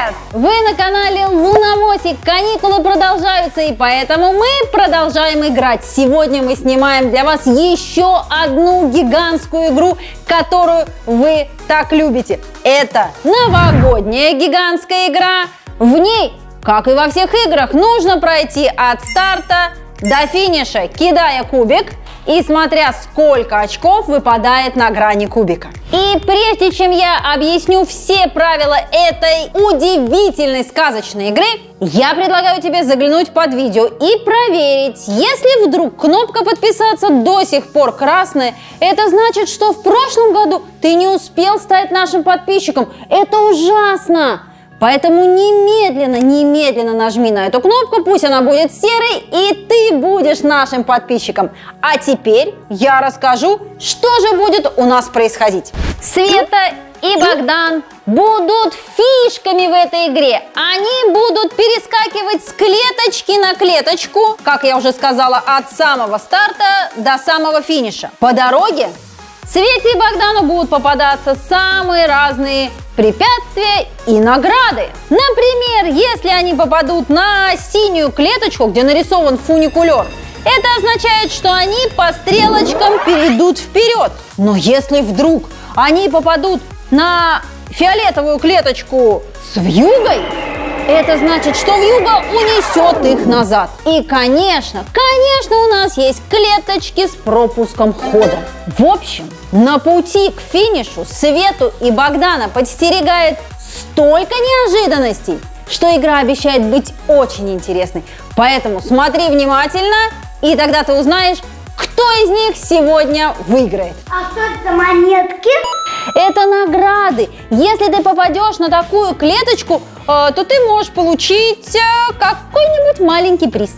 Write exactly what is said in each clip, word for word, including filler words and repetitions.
Привет! Вы на канале Луномосик. Каникулы продолжаются, и поэтому мы продолжаем играть. Сегодня мы снимаем для вас еще одну гигантскую игру, которую вы так любите. Это новогодняя гигантская игра. В ней, как и во всех играх, нужно пройти от старта до финиша, кидая кубик и смотря, сколько очков выпадает на грани кубика. И прежде чем я объясню все правила этой удивительной сказочной игры, я предлагаю тебе заглянуть под видео и проверить, если вдруг кнопка подписаться до сих пор красная, это значит, что в прошлом году ты не успел стать нашим подписчиком. Это ужасно! Поэтому немедленно, немедленно нажми на эту кнопку, пусть она будет серой, и ты будешь нашим подписчиком. А теперь я расскажу, что же будет у нас происходить. Света и Богдан будут фишками в этой игре. Они будут перескакивать с клеточки на клеточку, как я уже сказала, от самого старта до самого финиша. По дороге Свете и Богдану будут попадаться самые разные препятствия и награды. Например, если они попадут на синюю клеточку, где нарисован фуникулер, это означает, что они по стрелочкам перейдут вперед. Но если вдруг они попадут на фиолетовую клеточку с вьюгой, это значит, что вьюга унесет их назад. И, конечно, конечно, у нас есть клеточки с пропуском хода. В общем, на пути к финишу Свету и Богдана подстерегает столько неожиданностей, что игра обещает быть очень интересной. Поэтому смотри внимательно, и тогда ты узнаешь, кто из них сегодня выиграет. А что это за монетки? Это награды. Если ты попадешь на такую клеточку, э, то ты можешь получить э, какой-нибудь маленький приз.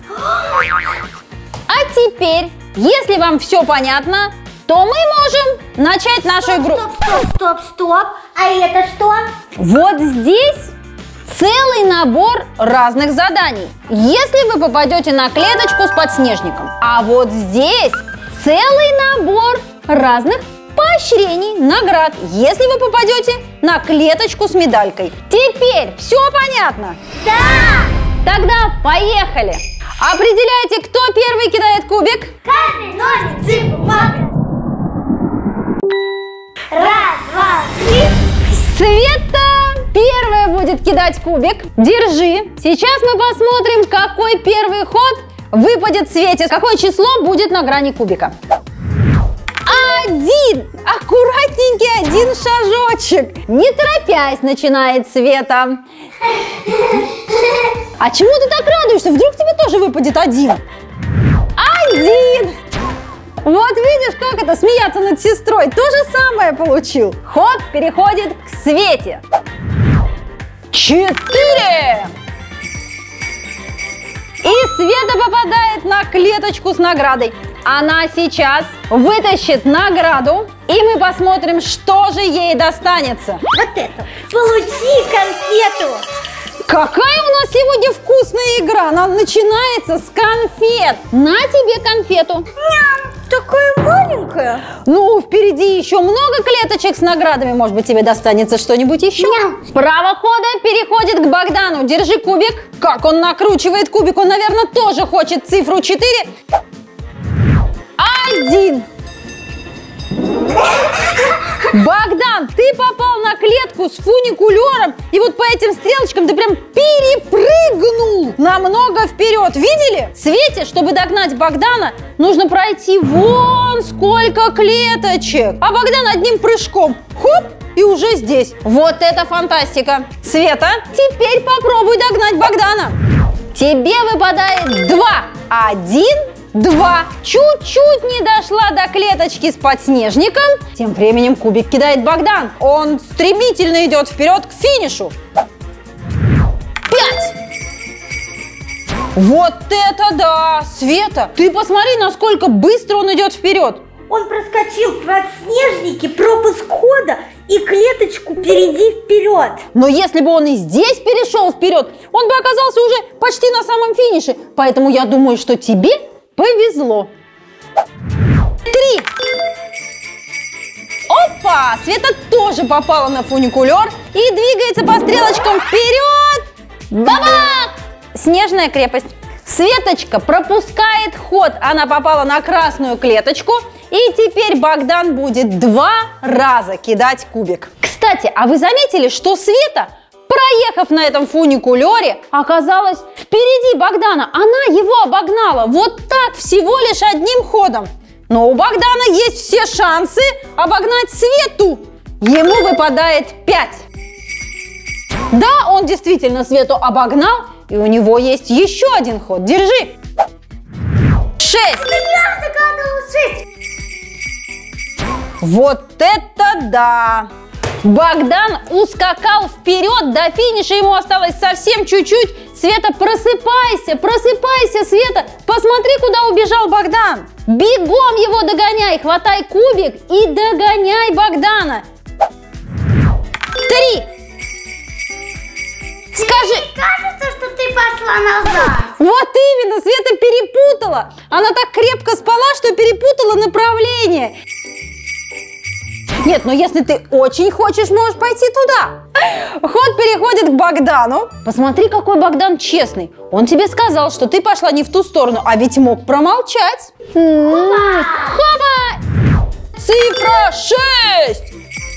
А теперь, если вам все понятно, то мы можем начать нашу игру. Стоп, стоп, стоп, стоп. А это что? Вот здесь целый набор разных заданий, если вы попадете на клеточку с подснежником. А вот здесь целый набор разных поощрений, наград, если вы попадете на клеточку с медалькой. Теперь все понятно? Да! Тогда поехали! Определяйте, кто первый кидает кубик. Камень, ножницы, бумага. Раз, два, три. Света первая будет кидать кубик. Держи. Сейчас мы посмотрим, какой первый ход выпадет Свете. Какое число будет на грани кубика. Один! Аккуратненький один шажочек. Не торопясь начинает Света. А чему ты так радуешься? Вдруг тебе тоже выпадет один? Один! Вот видишь, как это смеяться над сестрой. То же самое получил. Ход переходит к Свете. Четыре! И Света попадает на клеточку с наградой. Она сейчас вытащит награду, и мы посмотрим, что же ей достанется. Вот это. Получи конфету. Какая у нас сегодня вкусная игра. Она начинается с конфет. На тебе конфету. Ням, такая маленькая. Ну, впереди еще много клеточек с наградами. Может быть, тебе достанется что-нибудь еще? Ням. Право хода переходит к Богдану. Держи кубик. Как он накручивает кубик. Он, наверное, тоже хочет цифру четыре. Один. Богдан, ты попал на клетку с фуникулером, и вот по этим стрелочкам ты прям перепрыгнул намного вперед. Видели? Свете, чтобы догнать Богдана, нужно пройти вон сколько клеточек. А Богдан одним прыжком, хоп, и уже здесь. Вот это фантастика. Света, теперь попробуй догнать Богдана. Тебе выпадает два. Один. Два. Чуть-чуть не дошла до клеточки с подснежником. Тем временем кубик кидает Богдан. Он стремительно идет вперед к финишу. Пять. Вот это да! Света, ты посмотри, насколько быстро он идет вперед. Он проскочил подснежники, пропуск хода и клеточку «Перейди вперед». Но если бы он и здесь перешел вперед, он бы оказался уже почти на самом финише. Поэтому я думаю, что тебе повезло. Три. Опа! Света тоже попала на фуникулер и двигается по стрелочкам вперед. Бабах! Снежная крепость. Светочка пропускает ход. Она попала на красную клеточку. И теперь Богдан будет два раза кидать кубик. Кстати, а вы заметили, что Света, проехав на этом фуникулере, оказалась впереди Богдана? Она его обогнала вот так, всего лишь одним ходом. Но у Богдана есть все шансы обогнать Свету. Ему выпадает пять. Да, он действительно Свету обогнал, и у него есть еще один ход. Держи. Шесть. Вот это да! Богдан ускакал вперед до финиша, ему осталось совсем чуть-чуть. Света, просыпайся, просыпайся, Света! Посмотри, куда убежал Богдан! Бегом его догоняй, хватай кубик и догоняй Богдана! Три! Скажи... Мне кажется, что ты пошла назад. Вот именно, Света перепутала! Она так крепко спала, что перепутала направление. Нет, но если ты очень хочешь, можешь пойти туда. Ход переходит к Богдану. Посмотри, какой Богдан честный. Он тебе сказал, что ты пошла не в ту сторону, а ведь мог промолчать. Хопа! Хопа! Цифра шесть.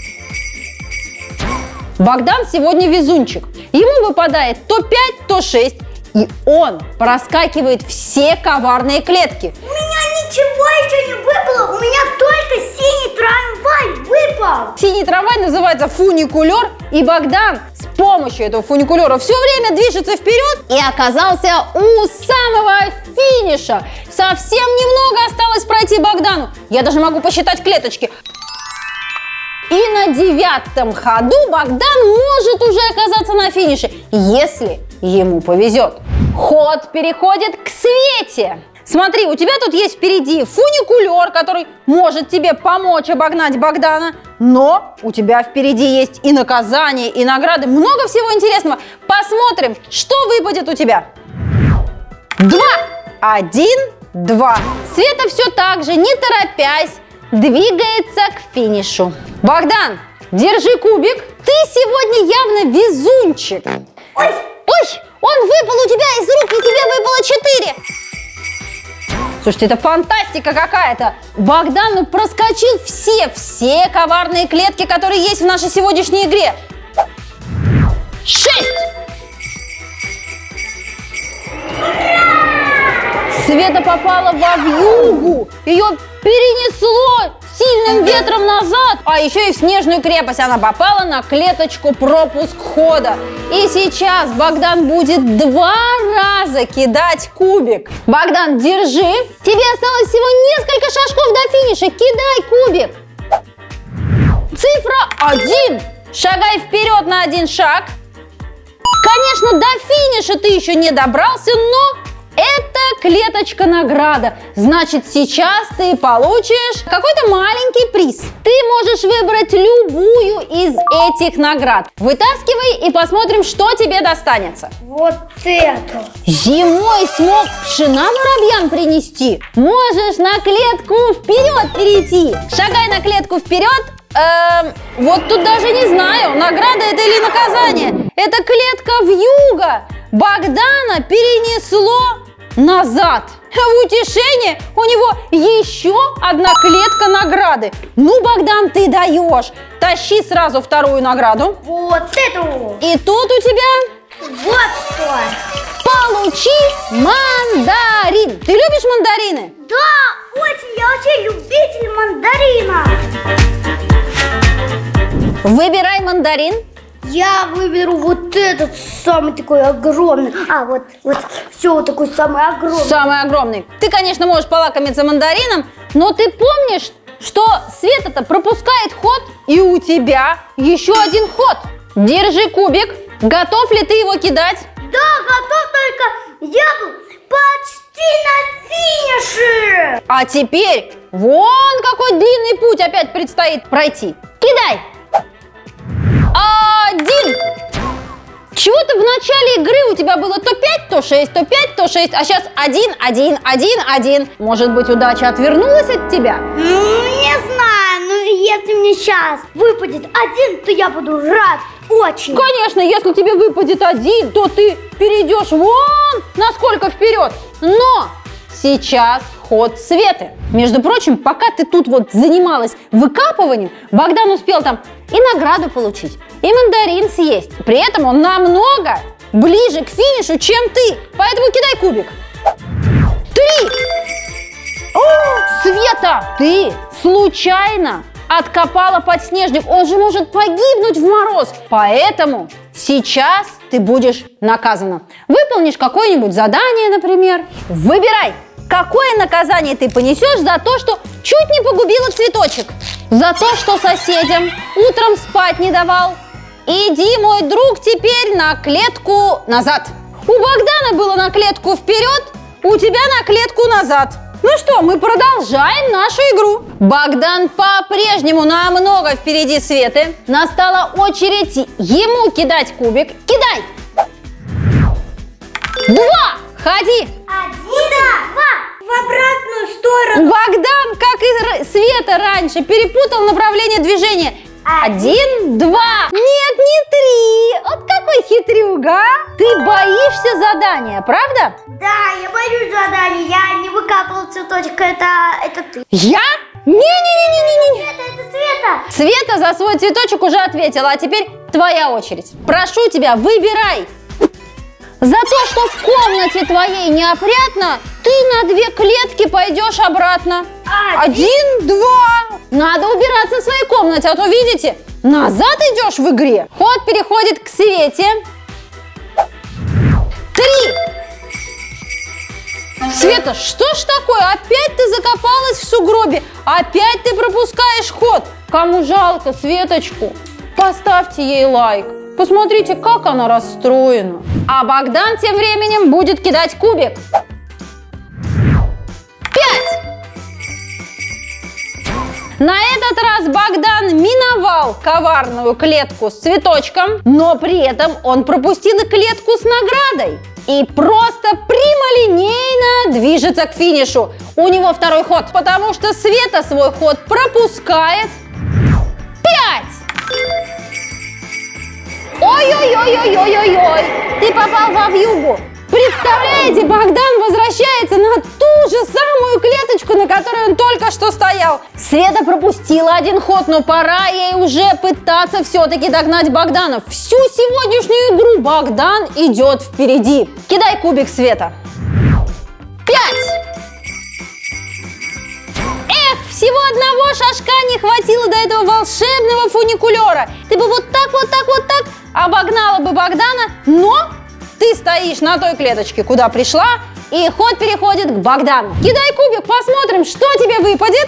Богдан сегодня везунчик. Ему выпадает то пять, то шесть. И он проскакивает все коварные клетки. У меня ничего еще не выпало, у меня только синий трамвай выпал. Синий трамвай называется фуникулер, и Богдан с помощью этого фуникулера все время движется вперед и оказался у самого финиша. Совсем немного осталось пройти Богдану. Я даже могу посчитать клеточки. И на девятом ходу Богдан может уже оказаться на финише, если ему повезет. Ход переходит к Свете. Смотри, у тебя тут есть впереди фуникулер, который может тебе помочь обогнать Богдана. Но у тебя впереди есть и наказание, и награды. Много всего интересного. Посмотрим, что выпадет у тебя. Два. Один, два. Света все так же, не торопясь, двигается к финишу. Богдан, держи кубик. Ты сегодня явно везунчик. Ой! Ой, он выпал у тебя из рук, и тебе выпало четыре. Слушайте, это фантастика какая-то. Богдан ну, проскочил все, все коварные клетки, которые есть в нашей сегодняшней игре. Шесть. Света попала во вьюгу. Ее перенесло сильным ветром назад. А еще и в снежную крепость она попала на клеточку пропуск хода. И сейчас Богдан будет два раза кидать кубик. Богдан, держи. Тебе осталось всего несколько шажков до финиша. Кидай кубик. Цифра один. Шагай вперед на один шаг. Конечно, до финиша ты еще не добрался, но это клеточка награда. Значит, сейчас ты получишь какой-то маленький приз. Ты можешь выбрать любую из этих наград. Вытаскивай и посмотрим, что тебе достанется. Вот это. Зимой смог пшена воробьям принести. Можешь на клетку вперед перейти. Шагай на клетку вперед. Эм, вот тут даже не знаю, награда это или наказание. Это клетка вьюга. Богдана перенесло назад. В утешение у него еще одна клетка награды. Ну, Богдан, ты даешь. Тащи сразу вторую награду. Вот эту. И тут у тебя... Вот что. Получи мандарин. Ты любишь мандарины? Да, очень. Я очень любитель мандарина. Выбирай мандарин. Я выберу вот этот самый такой огромный. А, вот, вот, все вот такой самый огромный. Самый огромный. Ты, конечно, можешь полакомиться мандарином, но ты помнишь, что Света-то пропускает ход, и у тебя еще один ход. Держи кубик. Готов ли ты его кидать? Да, готов, только я был почти на финише. А теперь вон какой длинный путь опять предстоит пройти. Кидай. Один. Чего-то в начале игры у тебя было то пять, то шесть, то пять, то шесть, а сейчас один, один, один, один. Может быть, удача отвернулась от тебя? Ну, не знаю, но если мне сейчас выпадет один, то я буду рад очень. Конечно, если тебе выпадет один, то ты перейдешь вон насколько вперед. Но сейчас ход Светы. Между прочим, пока ты тут вот занималась выкапыванием, Богдан успел там и награду получить, и мандарин съесть. При этом он намного ближе к финишу, чем ты. Поэтому кидай кубик. Три! О, Света, ты случайно откопала подснежник. Он же может погибнуть в мороз. Поэтому сейчас ты будешь наказана. Выполнишь какое-нибудь задание, например. Выбирай, какое наказание ты понесешь за то, что чуть не погубила цветочек. За то, что соседям утром спать не давал. Иди, мой друг, теперь на клетку назад. У Богдана было на клетку вперед, у тебя на клетку назад. Ну что, мы продолжаем нашу игру. Богдан по-прежнему намного впереди Светы. Настала очередь ему кидать кубик. Кидай! Два! Ходи! Один, два! В обратную сторону. Богдан, как и Света раньше, перепутал направление движения. Один, два. Нет, не три. Вот какой хитрюга. Ты боишься задания, правда? Да, я боюсь заданий. Я не выкапывал цветочек. Это, это ты. Я? Не-не-не-не-не. Это, это Света. Света за свой цветочек уже ответила, а теперь твоя очередь. Прошу тебя, выбирай. За то, что в комнате твоей неопрятно, ты на две клетки пойдешь обратно. Один, Один два. Надо убираться в своей комнате, а то, видите, назад идешь в игре. Ход переходит к Свете. Три. Света, что ж такое? Опять ты закопалась в сугробе. Опять ты пропускаешь ход. Кому жалко Светочку? Поставьте ей лайк. Посмотрите, как она расстроена. А Богдан тем временем будет кидать кубик. Пять. На этот раз Богдан миновал коварную клетку с цветочком, но при этом он пропустил и клетку с наградой. И просто прямолинейно движется к финишу. У него второй ход, потому что Света свой ход пропускает. Пять. Ой-ой-ой-ой-ой-ой-ой! Ты попал во вьюгу! Представляете, Богдан возвращается на ту же самую клеточку, на которой он только что стоял. Света пропустила один ход, но пора ей уже пытаться все-таки догнать Богдана. Всю сегодняшнюю игру Богдан идет впереди. Кидай кубик, Света. Пять! Эх, всего одного шажка не хватило до этого волшебного фуникулера. Ты бы вот так, вот так, вот так обогнала бы Богдана, но ты стоишь на той клеточке, куда пришла, и ход переходит к Богдану. Кидай кубик, посмотрим, что тебе выпадет.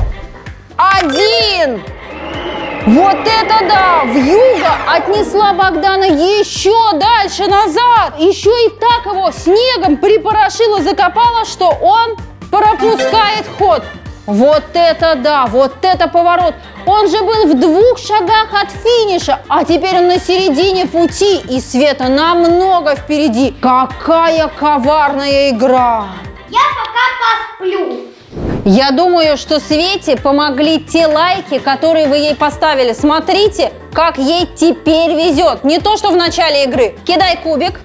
Один! Вот это да! Вьюга отнесла Богдана еще дальше назад. Еще и так его снегом припорошила, закопала, что он пропускает ход. Вот это да, вот это поворот. Он же был в двух шагах от финиша, а теперь он на середине пути, и Света намного впереди. Какая коварная игра! Я пока посплю. Я думаю, что Свете помогли те лайки, которые вы ей поставили. Смотрите, как ей теперь везет. Не то, что в начале игры. Кидай кубик.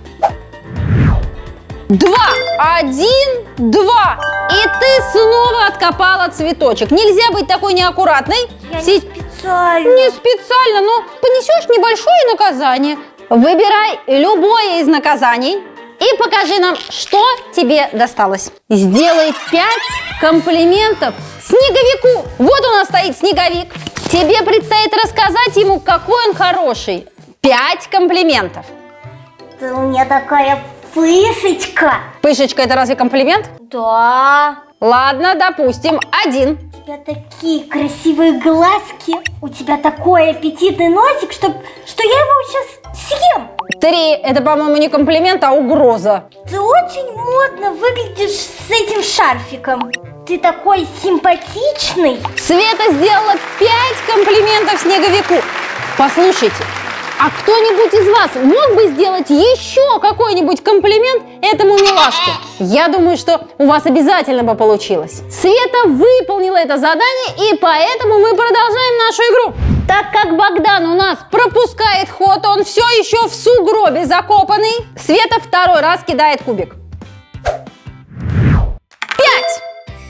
Два, один, два. И ты снова откопала цветочек. Нельзя быть такой неаккуратной. Я не специально. Не специально, но понесешь небольшое наказание. Выбирай любое из наказаний и покажи нам, что тебе досталось. Сделай пять комплиментов снеговику. Вот у нас стоит снеговик. Тебе предстоит рассказать ему, какой он хороший. Пять комплиментов. Ты у меня такая пышечка. Пышечка — это разве комплимент? Да. Ладно, допустим, один. У тебя такие красивые глазки, у тебя такой аппетитный носик, что, что я его сейчас съем. Три. Это, по-моему, не комплимент, а угроза. Ты очень модно выглядишь с этим шарфиком. Ты такой симпатичный. Света сделала пять комплиментов снеговику. Послушайте, А кто-нибудь из вас мог бы сделать еще какой-нибудь комплимент этому милашке? Я думаю, что у вас обязательно бы получилось. Света выполнила это задание, и поэтому мы продолжаем нашу игру. Так как Богдан у нас пропускает ход, он все еще в сугробе закопанный, Света второй раз кидает кубик. Пять!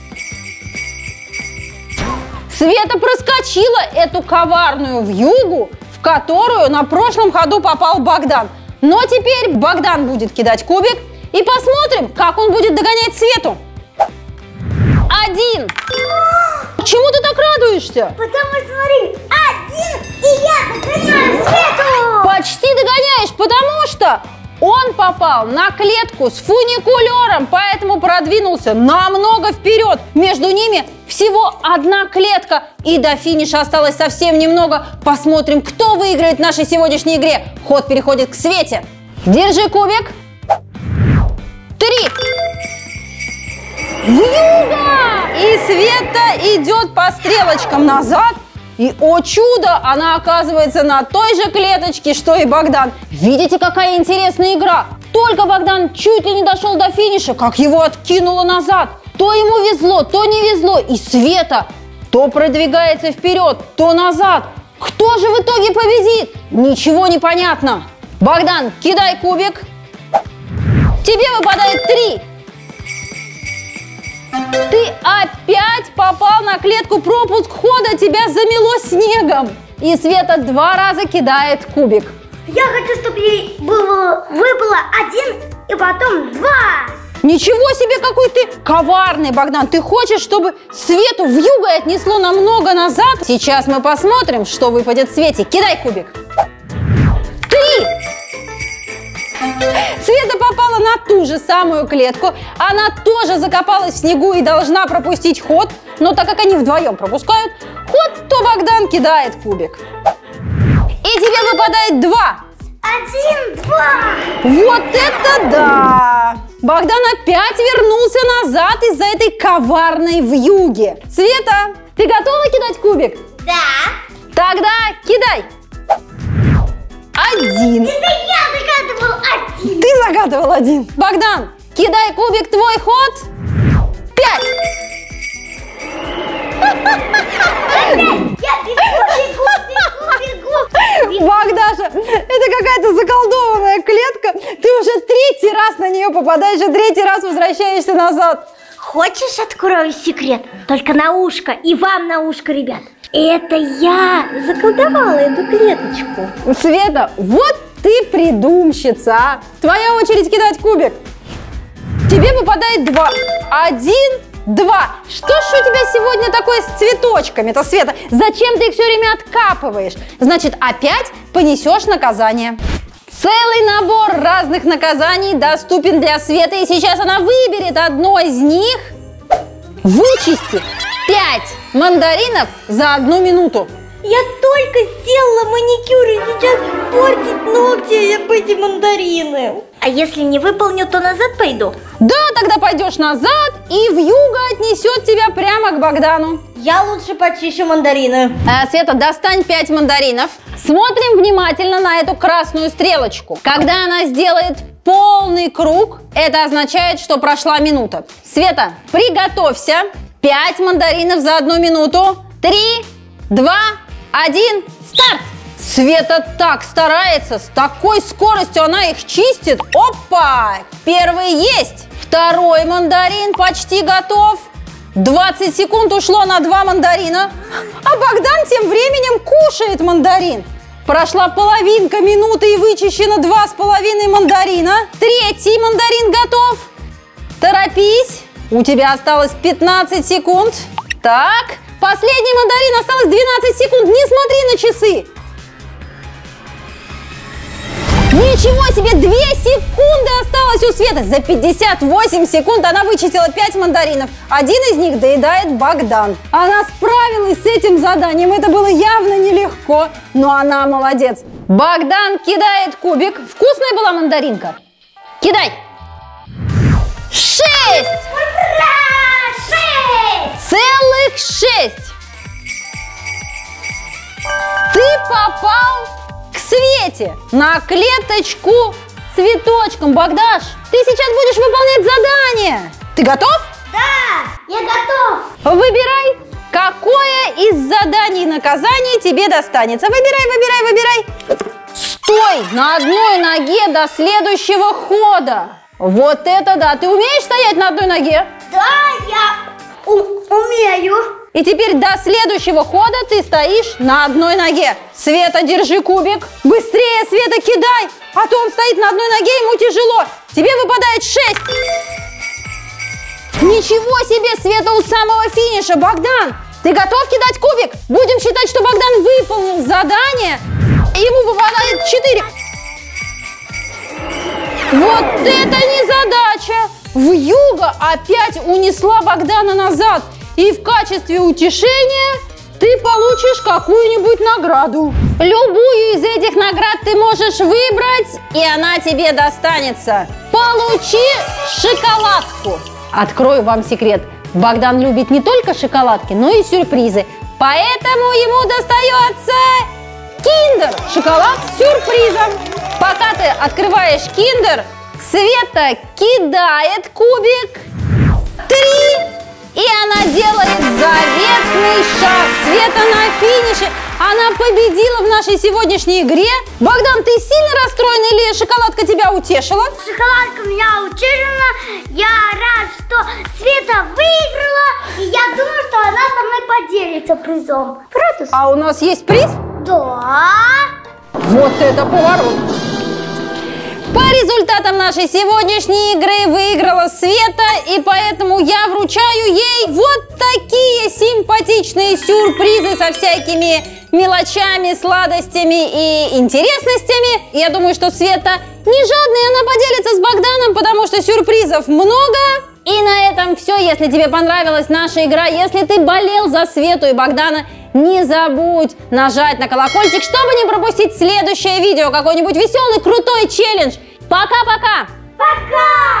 Света проскочила эту коварную вьюгу, в которую на прошлом ходу попал Богдан. Но теперь Богдан будет кидать кубик, и посмотрим, как он будет догонять Свету. Один! Чему ты так радуешься? Потому что, смотри, один, и я догоняю Свету! Почти догоняешь, потому что он попал на клетку с фуникулером, поэтому продвинулся намного вперед. Между ними всего одна клетка, и до финиша осталось совсем немного. Посмотрим, кто выиграет в нашей сегодняшней игре. Ход переходит к Свете. Держи кубик. Три. Вьюга! И Света идет по стрелочкам назад. И, о чудо, она оказывается на той же клеточке, что и Богдан. Видите, какая интересная игра? Только Богдан чуть ли не дошел до финиша, как его откинуло назад. То ему везло, то не везло. И Света то продвигается вперед, то назад. Кто же в итоге победит? Ничего не понятно. Богдан, кидай кубик. Тебе выпадает три. Ты опять попал на клетку, пропуск хода, тебя замело снегом. И Света два раза кидает кубик. Я хочу, чтобы ей было, выпало один и потом два. Ничего себе, какой ты коварный, Богдан. Ты хочешь, чтобы Свету вьюгой отнесло намного назад? Сейчас мы посмотрим, что выпадет Свете. Кидай кубик. Три. Света попала на ту же самую клетку. Она тоже закопалась в снегу и должна пропустить ход. Но так как они вдвоем пропускают ход, то Богдан кидает кубик. И тебе выпадает два. Один, два. Вот это да! Богдан опять вернулся назад из-за этой коварной вьюги. Света, ты готова кидать кубик? Да. Тогда кидай. Один. Это я загадывал один. Ты загадывал один. Богдан, кидай кубик, твой ход. Пять. Я бегу, бегу, бегу, бегу. Богдаша, это какая-то заколдованная клетка. Ты уже третий раз на нее попадаешь и третий раз возвращаешься назад. Хочешь, открою секрет? Только на ушко. И вам на ушко, ребят. Это я заколдовала эту клеточку. Света, вот ты придумщица, а? Твоя очередь кидать кубик. Тебе попадает два. Один, два. Что ж у тебя сегодня такое с цветочками-то, Света? Зачем ты их все время откапываешь? Значит, опять понесешь наказание. Целый набор разных наказаний доступен для Светы, и сейчас она выберет одно из них. Вычисти пять мандаринов за одну минуту. Я только сделала маникюр и сейчас портить ногти об эти мандарины. А если не выполню, то назад пойду? Да, тогда пойдешь назад, и вьюга отнесет тебя прямо к Богдану. Я лучше почищу мандарины. А, Света, достань пять мандаринов. Смотрим внимательно на эту красную стрелочку. Когда она сделает полный круг, это означает, что прошла минута. Света, приготовься. пять мандаринов за одну минуту. Три, два, один, старт! Света так старается, с такой скоростью она их чистит. Опа! Первый есть. Второй мандарин почти готов. двадцать секунд ушло на два мандарина. А Богдан тем временем кушает мандарин. Прошла половинка минуты и вычищено два с половиной мандарина. Третий мандарин готов. Торопись. У тебя осталось пятнадцать секунд. Так, последний мандарин, осталось двенадцать секунд. Не смотри на часы. Ничего себе, две секунды осталось у Светы. За пятьдесят восемь секунд она вычистила пять мандаринов. Один из них доедает Богдан. Она справилась с этим заданием. Это было явно нелегко, но она молодец. Богдан кидает кубик. Вкусная была мандаринка? Кидай. Шесть! Ура! Шесть! Целых шесть! Ты попал к Свете на клеточку с цветочком. Богдаш, ты сейчас будешь выполнять задание. Ты готов? Да, я готов. Выбирай, какое из заданий и наказаний тебе достанется. Выбирай, выбирай, выбирай. Стой на одной ноге до следующего хода. Вот это да! Ты умеешь стоять на одной ноге? Да, я у умею. И теперь до следующего хода ты стоишь на одной ноге. Света, держи кубик. Быстрее, Света, кидай. А то он стоит на одной ноге, ему тяжело. Тебе выпадает шесть. Ничего себе, Света у самого финиша. Богдан, ты готов кидать кубик? Будем считать, что Богдан выполнил задание. Ему выпадает четыре. Вот это незадача! Вьюга опять унесла Богдана назад. И в качестве утешения ты получишь какую-нибудь награду. Любую из этих наград ты можешь выбрать, и она тебе достанется. Получи шоколадку. Открою вам секрет. Богдан любит не только шоколадки, но и сюрпризы. Поэтому ему достается киндер. Шоколад с сюрпризом. Пока ты открываешь киндер, Света кидает кубик. Три. И она делает заветный шаг. Света на финише. Она победила в нашей сегодняшней игре. Богдан, ты сильно расстроен или шоколадка тебя утешила? Шоколадка меня утешила. Я рад, что Света выиграла. И я думаю, что она со мной поделится призом. Правда? А у нас есть приз? Да. Вот это поворот! По результатам нашей сегодняшней игры выиграла Света, и поэтому я вручаю ей вот такие симпатичные сюрпризы со всякими мелочами, сладостями и интересностями. Я думаю, что Света не жадная, она поделится с Богданом, потому что сюрпризов много. И на этом все. Если тебе понравилась наша игра, если ты болел за Свету и Богдана, не забудь нажать на колокольчик, чтобы не пропустить следующее видео, какой-нибудь веселый, крутой челлендж. Пока-пока! Пока!